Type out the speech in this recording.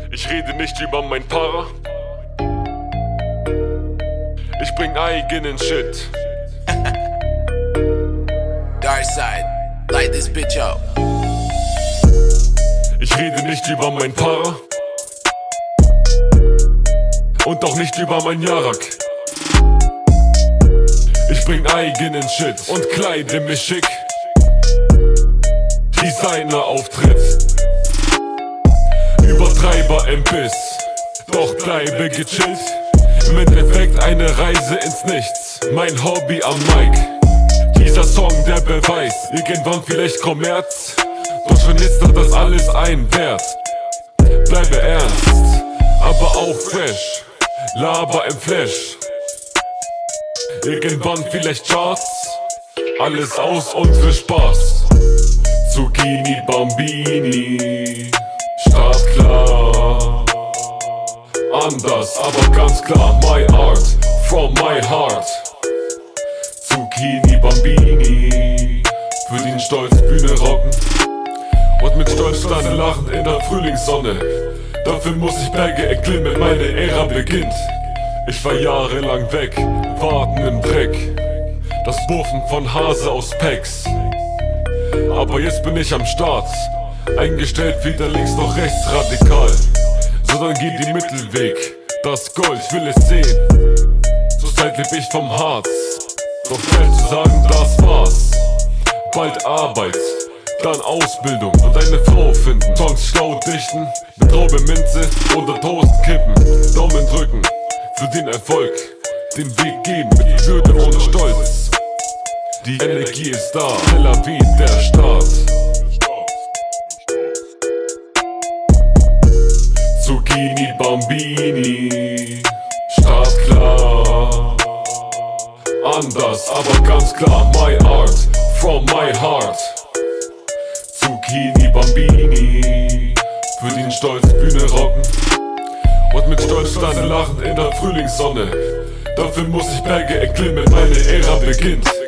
Ich rede nicht über mein Para. Ich bring eigenen Shit. Dark side, light this bitch up. Ich rede nicht über mein Para. Und auch nicht über mein Jarak. Ich bring eigenen Shit und kleide mich schick. Designer-Auftritt. Übertreiber im Biss, doch bleibe gechillt. Im Endeffekt eine Reise ins Nichts. Mein Hobby am Mic. Dieser Song der Beweis. Irgendwann vielleicht Kommerz, doch schon jetzt hat das alles einen Wert. Bleibe ernst, aber auch fresh. Laber im Flash. Irgendwann vielleicht Charts. Alles aus und für Spaß. Zucchini Bambini. Startklar. Anders, aber ganz klar. My art, from my heart. Zucchini Bambini. Für den Stolz Bühne rocken. Und mit Stolz dann lachen in der Frühlingssonne. Dafür muss ich Berge erklimmen, meine Ära beginnt. Ich war jahrelang weg, warten im Dreck. Das Buffen von Hase aus Packs. Aber jetzt bin ich am Start. Eingestellt weder links noch rechts radikal. So dann geht die Mittelweg. Das Gold, ich will es sehen. Zurzeit leb ich vom Harz. Doch schnell zu sagen, das war's. Bald Arbeit, dann Ausbildung und eine Frau finden. Songs schlau dichten, mit Traube Minze oder Toast kippen. Daumen drücken, für den Erfolg. Den Weg gehen mit Würde und Stolz. Die Energie ist da, schneller wie der Start. Zucchini Bambini, startklar. Anders, aber ganz klar, my art, from my heart. Zucchini Bambini, für den Stolz Bühne rocken. Und mit Stolz dann lachen in der Frühlingssonne. Dafür muss ich Berge erklimmen, meine Ära beginnt.